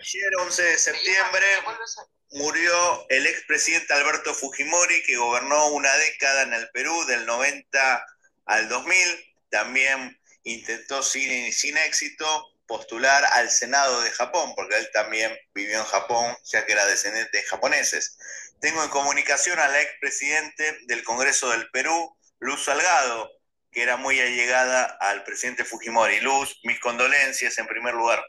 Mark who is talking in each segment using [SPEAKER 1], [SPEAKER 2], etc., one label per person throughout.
[SPEAKER 1] Ayer, 11 de septiembre, murió el expresidente Alberto Fujimori, que gobernó una década en el Perú, del 90 al 2000. También intentó sin éxito postular al Senado de Japón, porque él también vivió en Japón, ya que era descendiente de japoneses. Tengo en comunicación al expresidente del Congreso del Perú, Luz Salgado, que era muy allegada al presidente Fujimori. Luz, mis condolencias en primer lugar.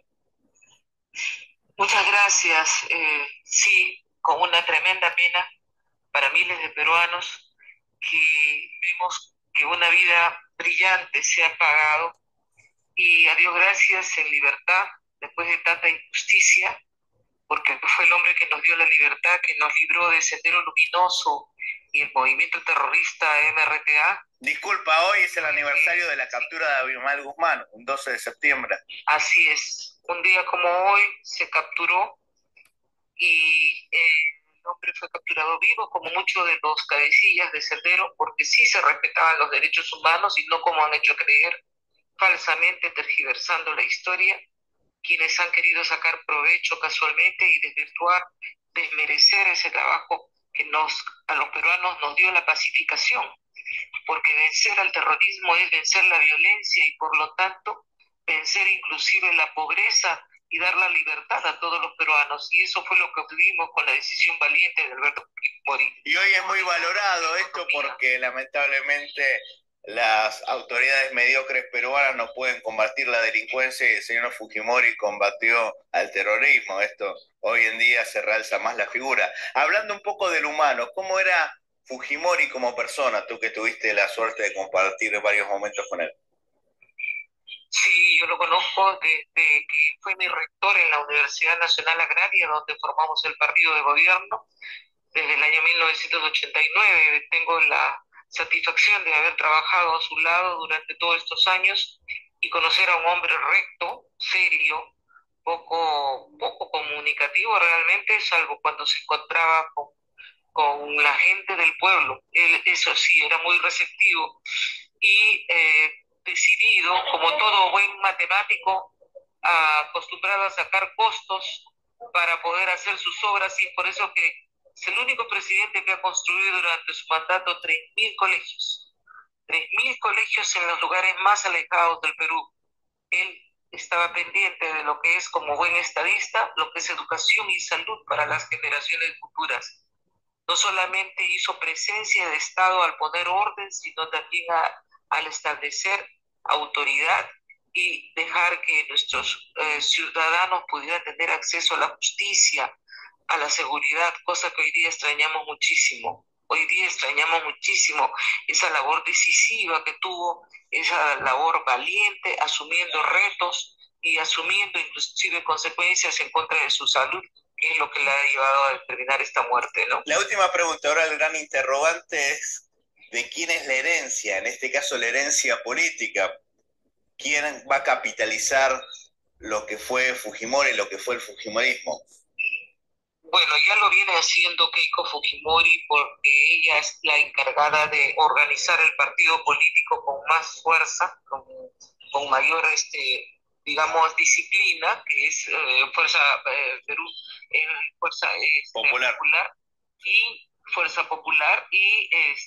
[SPEAKER 2] Muchas gracias. Sí, con una tremenda pena para miles de peruanos que vemos que una vida brillante se ha apagado y a Dios gracias en libertad después de tanta injusticia, porque fue el hombre que nos dio la libertad, que nos libró de Sendero Luminoso y el movimiento terrorista MRTA.
[SPEAKER 1] Disculpa, hoy es el aniversario de la captura de Abimael Guzmán, un 12 de septiembre.
[SPEAKER 2] Así es, un día como hoy se capturó y el hombre fue capturado vivo, como muchos de los cabecillas de Sendero, porque sí se respetaban los derechos humanos y no como han hecho creer, falsamente tergiversando la historia, quienes han querido sacar provecho casualmente y desvirtuar, desmerecer ese trabajo que a los peruanos nos dio la pacificación, porque vencer al terrorismo es vencer la violencia y por lo tanto vencer inclusive la pobreza y dar la libertad a todos los peruanos. Y eso fue lo que obtuvimos con la decisión valiente de Alberto Fujimori.
[SPEAKER 1] Y hoy es muy valorado esto porque lamentablemente las autoridades mediocres peruanas no pueden combatir la delincuencia y el señor Fujimori combatió al terrorismo. Esto hoy en día se realza más la figura. Hablando un poco del humano, ¿cómo era Fujimori como persona? Tú que tuviste la suerte de compartir varios momentos con él.
[SPEAKER 2] Sí, yo lo conozco desde que fue mi rector en la Universidad Nacional Agraria, donde formamos el partido de gobierno desde el año 1989. Tengo la satisfacción de haber trabajado a su lado durante todos estos años y conocer a un hombre recto, serio, poco comunicativo realmente, salvo cuando se encontraba con la gente del pueblo. Él, eso sí, era muy receptivo y decidido, como todo buen matemático, acostumbrado a sacar costos para poder hacer sus obras, y es por eso que es el único presidente que ha construido durante su mandato 3.000 colegios. 3.000 colegios en los lugares más alejados del Perú. Él estaba pendiente de lo que es, como buen estadista, lo que es educación y salud para las generaciones futuras. No solamente hizo presencia de Estado al poner orden, sino también al establecer autoridad y dejar que nuestros ciudadanos pudieran tener acceso a la justicia, a la seguridad, cosa que hoy día extrañamos muchísimo. Hoy día extrañamos muchísimo esa labor decisiva que tuvo, esa labor valiente, asumiendo retos y asumiendo inclusive consecuencias en contra de su salud, que es lo que le ha llevado a determinar esta muerte, ¿no?
[SPEAKER 1] La última pregunta, ahora el gran interrogante es ¿de quién es la herencia? En este caso la herencia política. ¿Quién va a capitalizar lo que fue Fujimori, lo que fue el Fujimorismo?
[SPEAKER 2] Bueno, ya lo viene haciendo Keiko Fujimori porque ella es la encargada de organizar el partido político con más fuerza, con mayor, digamos, disciplina, que es Fuerza Perú, Fuerza
[SPEAKER 1] Popular.
[SPEAKER 2] Popular y Fuerza Popular y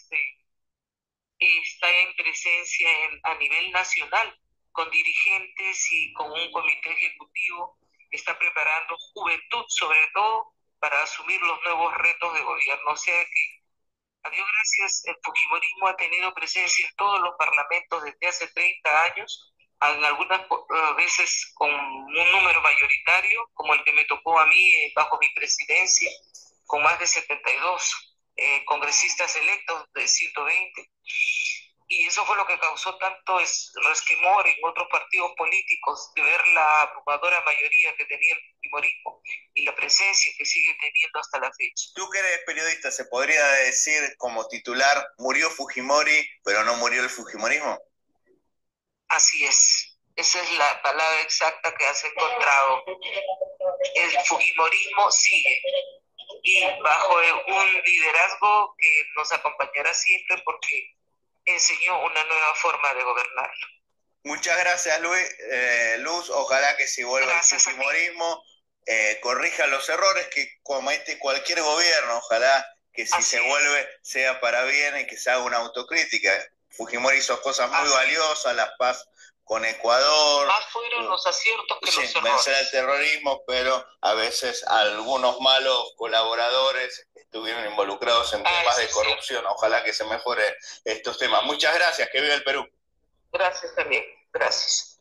[SPEAKER 2] está en presencia a nivel nacional con dirigentes y con un comité ejecutivo, está preparando juventud sobre todo para asumir los nuevos retos de gobierno. O sea que, a Dios gracias, el fujimorismo ha tenido presencia en todos los parlamentos desde hace 30 años, en algunas veces con un número mayoritario, como el que me tocó a mí bajo mi presidencia, con más de 72 congresistas electos de 120. Y eso fue lo que causó tanto resquemor en otros partidos políticos de ver la abrumadora mayoría que tenía el fujimorismo y la presencia que sigue teniendo hasta la fecha.
[SPEAKER 1] Tú que eres periodista, ¿se podría decir como titular, murió Fujimori, pero no murió el Fujimorismo?
[SPEAKER 2] Así es. Esa es la palabra exacta que has encontrado. El fujimorismo sigue y bajo un liderazgo que nos acompañará siempre porque enseñó una nueva forma de gobernar.
[SPEAKER 1] Muchas gracias, Luz. Ojalá que se vuelva el fujimorismo. corrija los errores que comete cualquier gobierno. Ojalá que si se vuelve sea para bien y que se haga una autocrítica. Fujimori hizo cosas muy valiosas, la paz con Ecuador.
[SPEAKER 2] Más fueron los aciertos que los errores.
[SPEAKER 1] Vencer el terrorismo, pero a veces algunos malos colaboradores estuvieron involucrados en temas de corrupción. Ojalá que se mejore estos temas. Muchas gracias, que viva el Perú.
[SPEAKER 2] Gracias también, gracias.